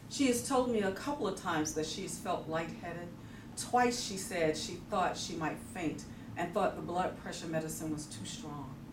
She has told me a couple of times that she's felt lightheaded. Twice she said she thought she might faint and thought the blood pressure medicine was too strong.